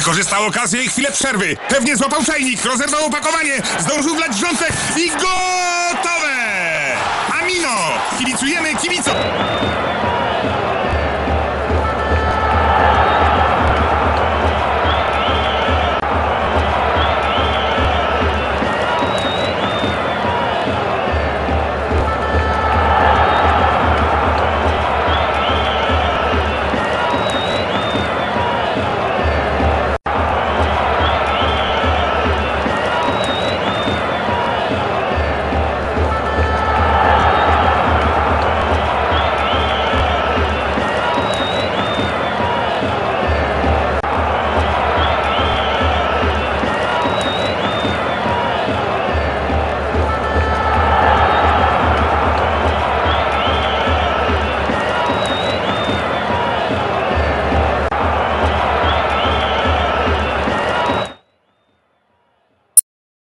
Wykorzystał okazję i chwilę przerwy. Pewnie złapał czajnik, rozerwał opakowanie, zdążył wlać wrzątek i gol!